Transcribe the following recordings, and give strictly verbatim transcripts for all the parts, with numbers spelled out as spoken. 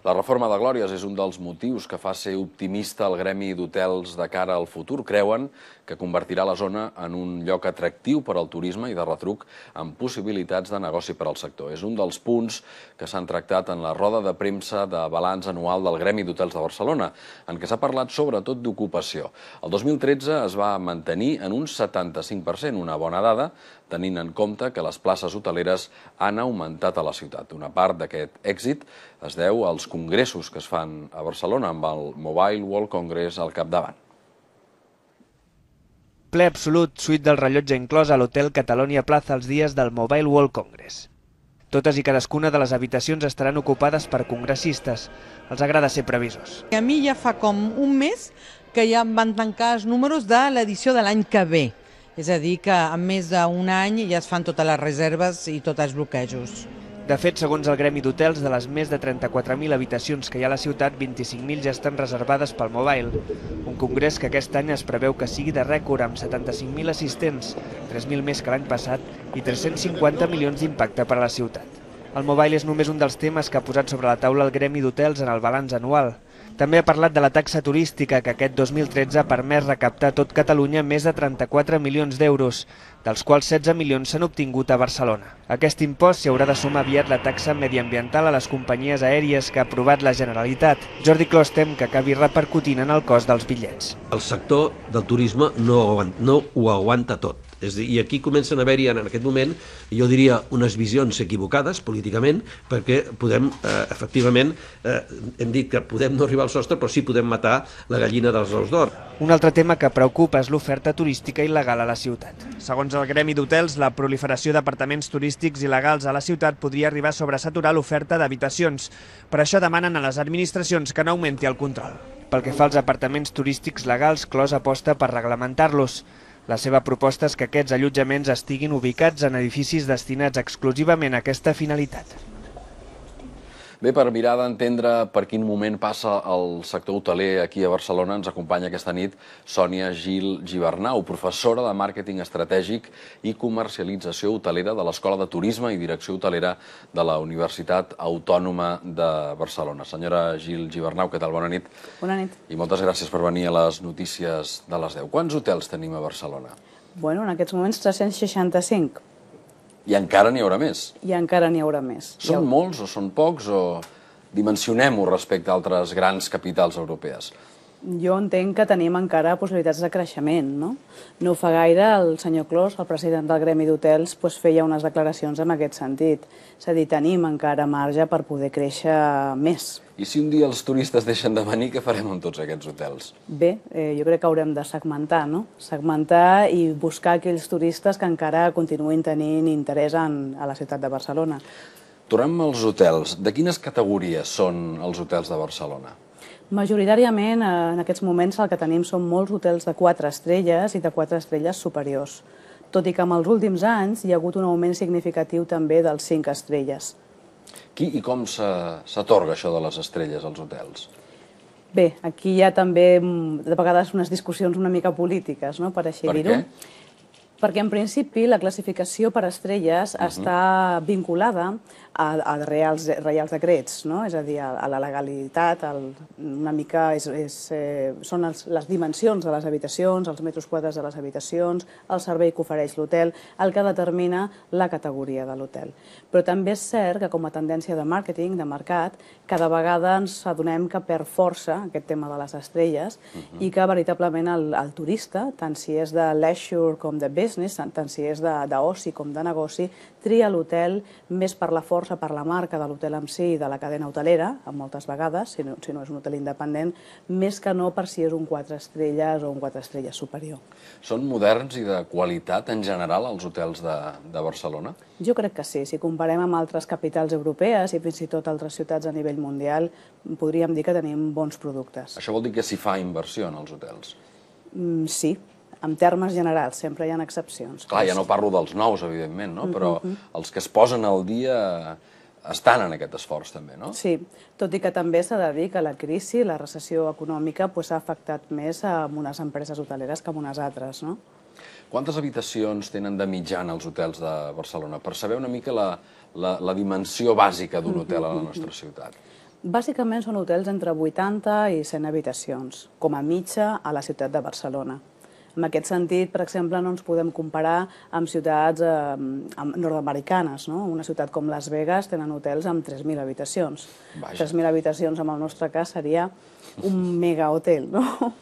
La reforma de Glòries és un dels motius que fa ser optimista el gremi d'hotels de cara al futur. Creuen que convertirà la zona en un lloc atractiu per al turisme i de retruc amb possibilitats de negoci per al sector. És un dels punts que s'han tractat en la roda de premsa de balanç anual del Gremi d'Hotels de Barcelona, en què s'ha parlat sobretot d'ocupació. El dos mil tretze es va mantenir en un setanta-cinc per cent, una bona dada, tenint en compte que les places hoteleres han augmentat a la ciutat. Una part d'aquest èxit es deu als congressos que es fan a Barcelona amb el Mobile World Congress al capdavant. Ple absolut, suite del rellotge inclòs a l'Hotel Catalonia Plaza els dies del Mobile World Congress. Totes i cadascuna de les habitacions estaran ocupades per congressistes. Els agrada ser previsors. A mi ja fa com un mes que ja van tancar els números de l'edició de l'any que ve. És a dir, que en més d'un any ja es fan totes les reserves i tots els bloquejos. De fet, segons el Gremi d'Hotels, de les més de trenta-quatre mil habitacions que hi ha a la ciutat, vint-i-cinc mil ja estan reservades pel Mobile. Un congrés que aquest any es preveu que sigui de rècord amb setanta-cinc mil assistents, tres mil més que l'any passat i tres-cents cinquanta milions d'impacte per a la ciutat. El Mobile és només un dels temes que ha posat sobre la taula el Gremi d'Hotels en el balanç anual. També ha parlat de la taxa turística que aquest dos mil tretze ha permès recaptar a tot Catalunya més de trenta-quatre milions d'euros, dels quals setze milions s'han obtingut a Barcelona. A aquest impost s'hi haurà de sumar aviat la taxa mediambiental a les companyies aèries que ha aprovat la Generalitat. Jordi Clos tem que acabi repercutint en el cost dels bitllets. El sector del turisme no, no ho aguanta tot. És dir, i aquí comencen a haver-hi en aquest moment, jo diria, unes visions equivocades políticament, perquè podem, eh, efectivament, eh, hem dit que podem no arribar al sostre, però sí podem matar la gallina dels ous d'or. Un altre tema que preocupa és l'oferta turística il·legal a la ciutat. Segons el Gremi d'Hotels, la proliferació d'apartaments turístics il·legals a la ciutat podria arribar a sobresaturar l'oferta d'habitacions. Per això demanen a les administracions que no augmenti el control. Pel que fa als apartaments turístics legals, Clos aposta per reglamentar-los. La seva proposta és que aquests allotjaments estiguin ubicats en edificis destinats exclusivament a aquesta finalitat. Bé, per mirar d'entendre per quin moment passa el sector hoteler aquí a Barcelona, ens acompanya aquesta nit Sònia Gil Gibernau, professora de màrqueting estratègic i comercialització hotelera de l'Escola de Turisme i Direcció Hotelera de la Universitat Autònoma de Barcelona. Senyora Gil Gibernau, què tal? Bona nit. Bona nit. I moltes gràcies per venir a les notícies de les deu. Quants hotels tenim a Barcelona? Bueno, en aquests moments tres-cents seixanta-cinc. I encara n'hi haurà més? I encara n'hi haurà més. Són molts o són pocs o dimensionem-ho respecte a altres grans capitals europees? Jo entenc que tenim encara possibilitats de creixement, no? No fa gaire el senyor Clos, el president del Gremi d'Hotels, feia unes declaracions en aquest sentit. És a dir, tenim encara marge per poder créixer més. I si un dia els turistes deixen de venir, què farem amb tots aquests hotels? Bé, eh, jo crec que haurem de segmentar, no? Segmentar i buscar aquells turistes que encara continuïn tenint interès en, a la ciutat de Barcelona. Tornem als hotels. De quines categories són els hotels de Barcelona? Majoritàriament, en aquests moments, el que tenim són molts hotels de quatre estrelles i de quatre estrelles superiors, tot i que en els últims anys hi ha hagut un augment significatiu també dels cinc estrelles. Qui i com s'atorga això de les estrelles als hotels? Bé, aquí hi ha també, de vegades, unes discussions una mica polítiques, no?, per així dir-ho. Per què? Perquè, en principi, la classificació per estrelles uh-huh. està vinculada a, a reials, reials decrets, no? És a dir, a, a la legalitat, el, una mica és, és, eh, són els, les dimensions de les habitacions, els metres quadrats de les habitacions, el servei que ofereix l'hotel, el que determina la categoria de l'hotel. Però també és cert que, com a tendència de màrqueting, de mercat, cada vegada ens adonem que perd força aquest tema de les estrelles uh-huh. i que, veritablement, el, el turista, tant si és de leisure com de business, tant si és d'oci com de negoci, tria l'hotel més per la força, per la marca de l'hotel en si i de la cadena hotelera, moltes vegades, si no, si no és un hotel independent, més que no per si és un quatre estrelles o un quatre estrelles superior. Són moderns i de qualitat en general els hotels de, de Barcelona? Jo crec que sí. Si comparem amb altres capitals europees i fins i tot altres ciutats a nivell mundial, podríem dir que tenim bons productes. Això vol dir que s'hi fa inversió en els hotels? Mm, sí. En termes generals, sempre hi ha excepcions. Clar, ja no parlo dels nous, evidentment, no? Però els que es posen al dia estan en aquest esforç, també, no? Sí, tot i que també s'ha de dir que la crisi, la recessió econòmica, s'ha afectat més a unes empreses hoteleres que a unes altres, no? Quantes habitacions tenen de mitjana els hotels de Barcelona? Per saber una mica la, la, la dimensió bàsica d'un hotel a la nostra ciutat. Bàsicament són hotels entre vuitanta i cent habitacions, com a mitja a la ciutat de Barcelona. En aquest sentit, per exemple, no ens podem comparar amb ciutats eh, nord-americanes. No? Una ciutat com Las Vegas tenen hotels amb tres mil habitacions. tres mil habitacions, en el nostre cas, seria un mega hotel. No?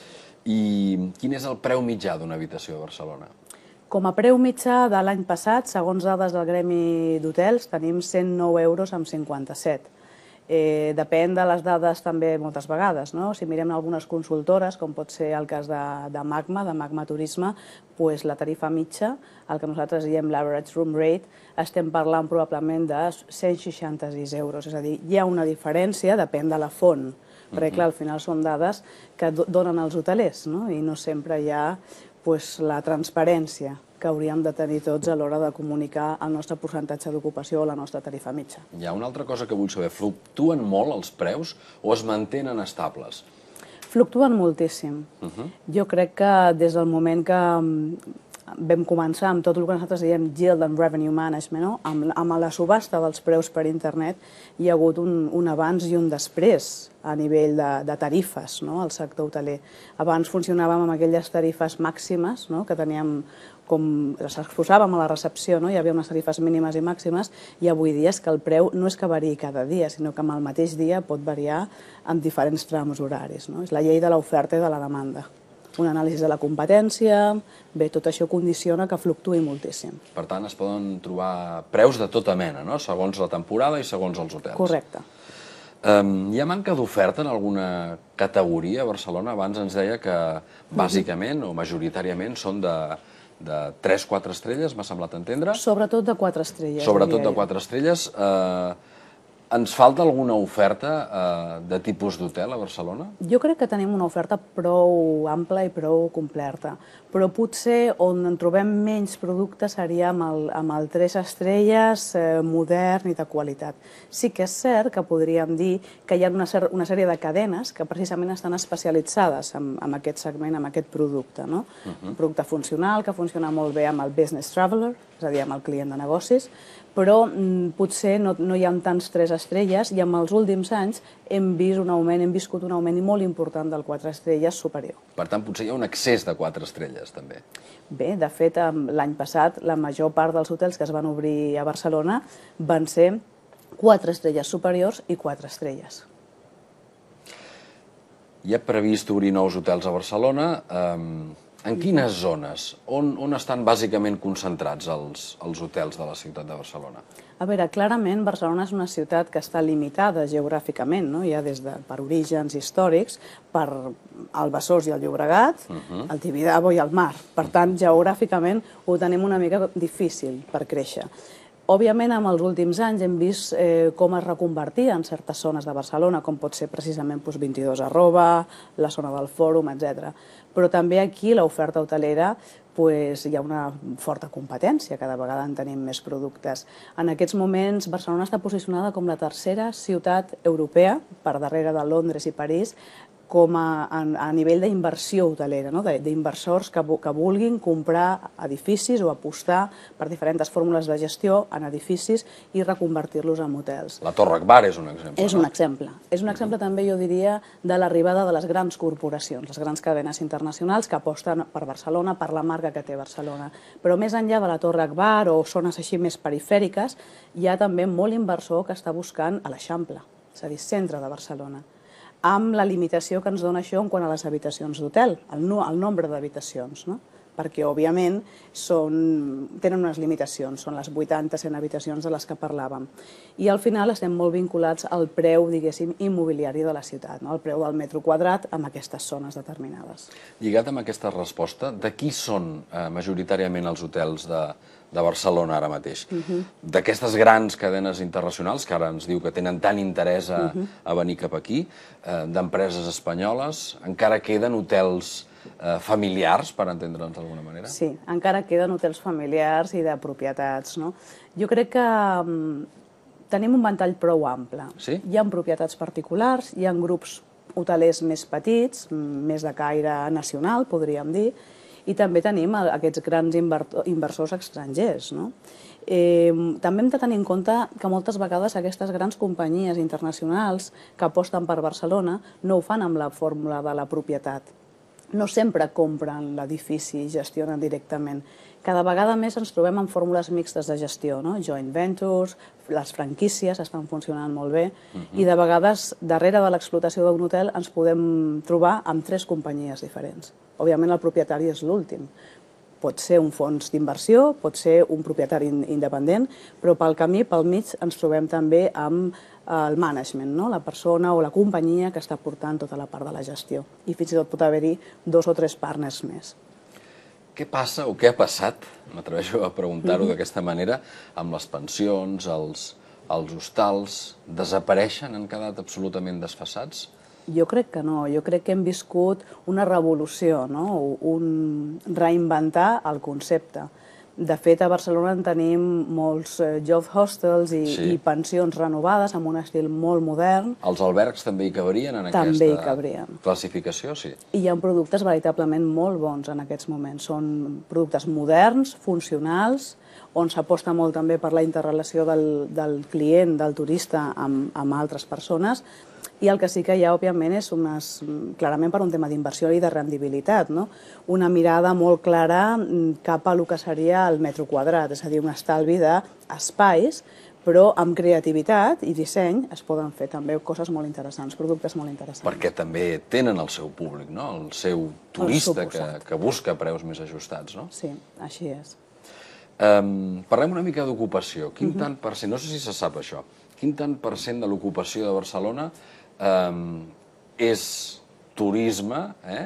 I quin és el preu mitjà d'una habitació a Barcelona? Com a preu mitjà de l'any passat, segons dades del Gremi d'Hotels, tenim cent nou euros amb cinquanta-set. Eh, depèn de les dades també moltes vegades, no? Si mirem algunes consultores, com pot ser el cas de, de Magma, de Magma Turisme, pues la tarifa mitja, el que nosaltres diem l'average room rate, estem parlant probablement de cent seixanta-sis euros. És a dir, hi ha una diferència, depèn de la font, perquè clar, al final són dades que donen els hotelers, no? I no sempre hi ha pues, la transparència que hauríem de tenir tots a l'hora de comunicar el nostre percentatge d'ocupació o la nostra tarifa mitja. Hi ha una altra cosa que vull saber. Fluctuen molt els preus o es mantenen estables? Fluctuen moltíssim. Uh-huh. Jo crec que des del moment que vam començar amb tot el que nosaltres diem Yield and Revenue Management, no? amb, amb la subhasta dels preus per internet, hi ha hagut un, un abans i un després a nivell de, de tarifes, no? Al sector hoteler. Abans funcionàvem amb aquelles tarifes màximes, no? Que teníem com les exposàvem a la recepció, no? Hi havia unes tarifes mínimes i màximes, i avui dia és que el preu no és que variï cada dia, sinó que amb el mateix dia pot variar en diferents trams horaris. No? És la llei de l'oferta i de la demanda. Un anàlisi de la competència, bé, tot això condiciona que fluctuï moltíssim. Per tant, es poden trobar preus de tota mena, no? Segons la temporada i segons els hotels. Correcte. Um, hi ha manca d'oferta en alguna categoria a Barcelona? Abans ens deia que bàsicament o majoritàriament són de, de tres quatre estrelles, m'ha semblat entendre. Sobretot de quatre estrelles. Sobretot de quatre estrelles. Uh, Ens falta alguna oferta eh, de tipus d'hotel a Barcelona? Jo crec que tenim una oferta prou ampla i prou completa, però potser on en trobem menys productes seria amb el, amb el tres estrelles, eh, modern i de qualitat. Sí que és cert que podríem dir que hi ha una, una sèrie de cadenes que precisament estan especialitzades en, en aquest segment, en aquest producte. No? Uh-huh. Un producte funcional que funciona molt bé amb el business traveler, és a dir, amb el client de negocis, però mm, potser no, no hi ha tants tres estrelles i en els últims anys hem vist un augment, hem viscut un augment molt important del quatre estrelles superior. Per tant, potser hi ha un excés de quatre estrelles, també. Bé, de fet, l'any passat la major part dels hotels que es van obrir a Barcelona van ser quatre estrelles superiors i quatre estrelles. Hi ha previst obrir nous hotels a Barcelona. Um... En quines zones? On, on estan bàsicament concentrats els, els hotels de la ciutat de Barcelona? A veure, clarament Barcelona és una ciutat que està limitada geogràficament, no? Ja des de, per orígens històrics, per el Besòs i el Llobregat, uh-huh. el Tibidabo i el mar. Per tant, geogràficament ho tenim una mica difícil per créixer. Òbviament, en els últims anys hem vist eh, com es reconvertia en certes zones de Barcelona, com pot ser precisament doncs, vint-i-dos arroba, la zona del Fòrum, etcètera. Però també aquí l'oferta hotelera pues, hi ha una forta competència, cada vegada en tenim més productes. En aquests moments, Barcelona està posicionada com la tercera ciutat europea, per darrere de Londres i París, com a, a, a nivell d'inversió hotelera, no? d'inversors que, que vulguin comprar edificis o apostar per diferents fórmules de gestió en edificis i reconvertir-los en hotels. La Torre Akbar és un exemple. És un exemple. És un exemple també, jo diria, de l'arribada de les grans corporacions, les grans cadenes internacionals que aposten per Barcelona, per la marca que té Barcelona. Però més enllà de la Torre Akbar o zones així més perifèriques, hi ha també molt inversor que està buscant a l'Eixample, és a dir, centre de Barcelona, amb la limitació que ens dona això en quant a les habitacions d'hotel, el, no, el nombre d'habitacions, no? Perquè, òbviament, són, tenen unes limitacions, són les vuitanta cent habitacions de les que parlàvem. I al final estem molt vinculats al preu, diguéssim, immobiliari de la ciutat, no? El preu del metro quadrat en aquestes zones determinades. Lligat amb aquesta resposta, de qui són eh, majoritàriament els hotels de, de Barcelona ara mateix? Uh-huh. D'aquestes grans cadenes internacionals, que ara ens diu que tenen tant interès a, uh-huh. a venir cap aquí, eh, d'empreses espanyoles, encara queden hotels Eh, familiars, per entendre'ns d'alguna manera? Sí, encara queden hotels familiars i de propietats, no? Jo crec que um, tenim un ventall prou ample. Sí? Hi ha propietats particulars, hi ha grups hotelers més petits, més de caire nacional, podríem dir, i també tenim aquests grans inversors estrangers, no? Eh, també hem de tenir en compte que moltes vegades aquestes grans companyies internacionals que aposten per Barcelona no ho fan amb la fórmula de la propietat. No sempre compren l'edifici i gestionen directament. Cada vegada més ens trobem en fórmules mixtes de gestió, no? Joint ventures, les franquícies estan funcionant molt bé, uh-huh. i de vegades, darrere de l'explotació d'un hotel, ens podem trobar amb tres companyies diferents. Òbviament, el propietari és l'últim. Pot ser un fons d'inversió, pot ser un propietari independent, però pel camí, pel mig, ens trobem també amb el management, no? La persona o la companyia que està portant tota la part de la gestió. I fins i tot pot haver-hi dos o tres partners més. Què passa o què ha passat, m'atreveixo a preguntar-ho mm-hmm. d'aquesta manera, amb les pensions, els, els hostals, desapareixen, han quedat absolutament desfasats? Jo crec que no, jo crec que hem viscut una revolució, no? Un reinventar el concepte. De fet, a Barcelona en tenim molts youth hostels i, sí. i pensions renovades amb un estil molt modern. Els albergs també hi cabrien en també aquesta hi cabrien. classificació? Sí. I hi ha productes veritablement molt bons en aquests moments. Són productes moderns, funcionals, on s'aposta molt també per la interrelació del, del client, del turista, amb, amb altres persones. I el que sí que hi ha, òbviament, és unes, clarament per un tema d'inversió i de rendibilitat, no? Una mirada molt clara cap a el que seria el metro quadrat, és a dir, un estalvi d'espais, però amb creativitat i disseny es poden fer també coses molt interessants, productes molt interessants. Perquè també tenen el seu públic, no? El seu turista que, que busca preus més ajustats, no? Sí, així és. Um, parlem una mica d'ocupació. Quin uh-huh. tant per cent, no sé si se sap això, quin tant per cent de l'ocupació de Barcelona Um, és turisme eh?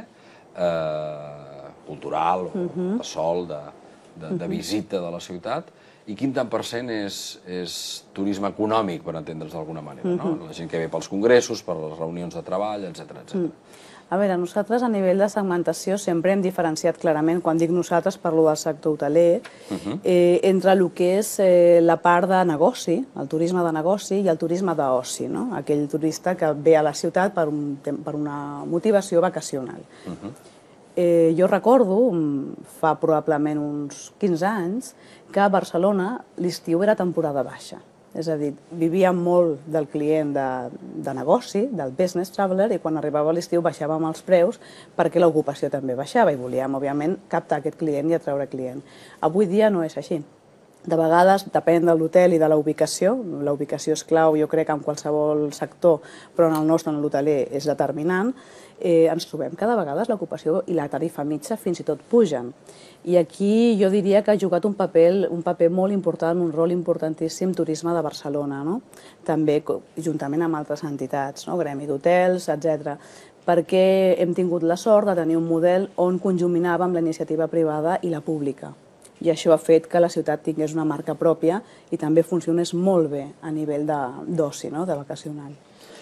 uh, cultural o uh-huh. de sol, de, de, de visita de la ciutat, i quin tant per cent és, és turisme econòmic, per entendre's d'alguna manera, no? La gent que ve pels congressos, per les reunions de treball, etcètera, etcètera. Mm. A veure, nosaltres a nivell de segmentació sempre hem diferenciat clarament, quan dic nosaltres parlo del sector hoteler, uh-huh. eh, entre el que és eh, la part de negoci, el turisme de negoci i el turisme d'oci, no? Aquell turista que ve a la ciutat per, un, per una motivació vacacional. Uh-huh. eh, jo recordo, fa probablement uns quinze anys, que a Barcelona l'estiu era temporada baixa. És a dir, vivíem molt del client de, de negoci, del business traveler, i quan arribava l'estiu baixàvem els preus perquè l'ocupació també baixava i volíem, òbviament, captar aquest client i atraure client. Avui dia no és així. De vegades, depèn de l'hotel i de la ubicació. La ubicació és clau, jo crec, en qualsevol sector, però en el nostre, en l'hoteler, és determinant. Eh, ens trobem que de vegades l'ocupació i la tarifa mitja fins i tot pugen. I aquí jo diria que ha jugat un paper, un paper molt important, un rol importantíssim Turisme de Barcelona, no? També juntament amb altres entitats, no? Gremi d'hotels, etcètera, perquè hem tingut la sort de tenir un model on conjuminàvem la iniciativa privada i la pública. I això ha fet que la ciutat tingués una marca pròpia i també funcionés molt bé a nivell d'oci, no? De vacacional.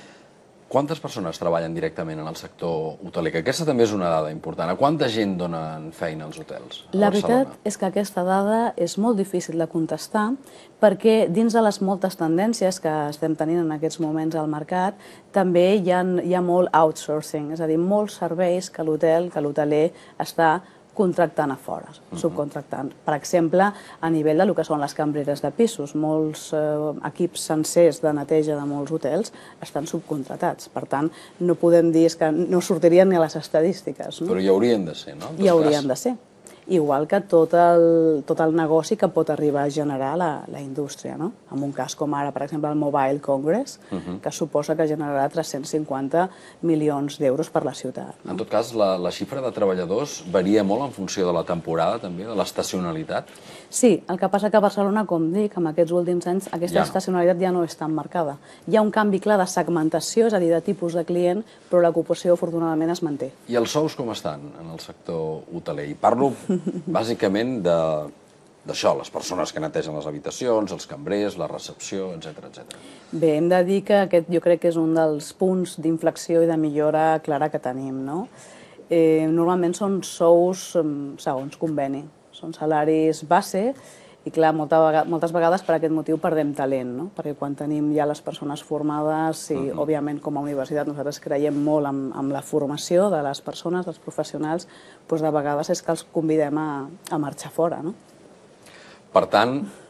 Quantes persones treballen directament en el sector hoteler? Que aquesta també és una dada important. A quanta gent donen feina als hotels a Barcelona? La veritat és que aquesta dada és molt difícil de contestar perquè dins de les moltes tendències que estem tenint en aquests moments al mercat també hi ha, hi ha molt outsourcing, és a dir, molts serveis que l'hotel, que l'hoteler està contractant a fora, subcontractant. Per exemple, a nivell del que són les cambreres de pisos, molts eh, equips sencers de neteja de molts hotels estan subcontratats. Per tant, no podem dir que no sortirien ni a les estadístiques. No? Però hi haurien de ser, no? Hi haurien de ser. Igual que tot el, tot el negoci que pot arribar a generar la, la indústria, no? En un cas com ara, per exemple, el Mobile Congress, uh-huh. que suposa que generarà tres-cents cinquanta milions d'euros per la ciutat. No? En tot cas, la, la xifra de treballadors varia molt en funció de la temporada, també, de l'estacionalitat? Sí, el que passa que a Barcelona, com dic, en aquests últims anys, aquesta ja no. estacionalitat ja no és tan marcada. Hi ha un canvi clar de segmentació, és a dir, de tipus de client, però l'ocupació, afortunadament, es manté. I els sous com estan en el sector hoteler? I parlo bàsicament d'això, les persones que netegen les habitacions, els cambrers, la recepció, etcètera, etcètera. Bé, hem de dir que aquest jo crec que és un dels punts d'inflexió i de millora clara que tenim, no? Eh, normalment són sous segons conveni, són salaris base i, clar, molta vegada, moltes vegades per aquest motiu perdem talent, no? Perquè quan tenim ja les persones formades i, uh-huh. òbviament, com a universitat nosaltres creiem molt en, en la formació de les persones, dels professionals, doncs de vegades és que els convidem a, a marxar fora, no? Per tant,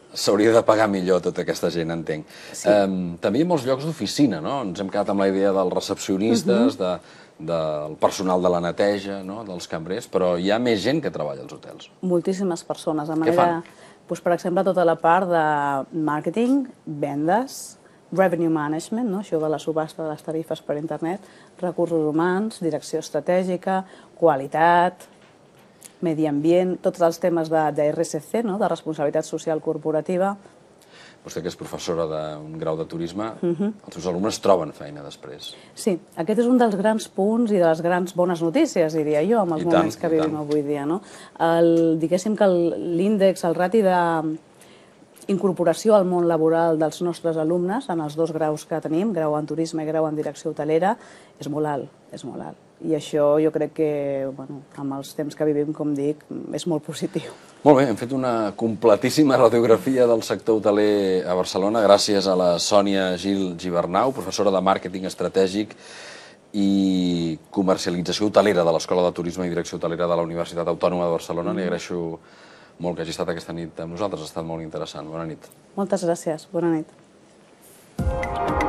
S'hauria de pagar millor tota aquesta gent, entenc. També hi ha molts llocs d'oficina, no? Ens hem quedat amb la idea dels recepcionistes, del personal de la neteja, dels cambrers, però hi ha més gent que treballa als hotels. Moltíssimes persones. Què fan? Per exemple, tota la part de màrqueting, vendes, revenue management, això de la subhasta de les tarifes per internet, recursos humans, direcció estratègica, qualitat, medi ambient, tots els temes de R S C, de responsabilitat social corporativa. Vostè, que és professora d'un grau de turisme, els seus alumnes troben feina després. Sí, aquest és un dels grans punts i de les grans bones notícies, diria jo, en els moments que vivim avui dia. Diguéssim que l'índex, el rati d'incorporació al món laboral dels nostres alumnes, en els dos graus que tenim, grau en turisme i grau en direcció hotelera, és molt alt, és molt alt. I això jo crec que, amb els temps que vivim, com dic, és molt positiu. Molt bé, hem fet una completíssima radiografia del sector hoteler a Barcelona gràcies a la Sònia Gil Gibernau, professora de màrqueting estratègic i comercialització hotelera de l'Escola de Turisme i Direcció Hotelera de la Universitat Autònoma de Barcelona. Li agraeixo molt que hagi estat aquesta nit amb nosaltres, ha estat molt interessant. Bona nit. Moltes gràcies, bona nit.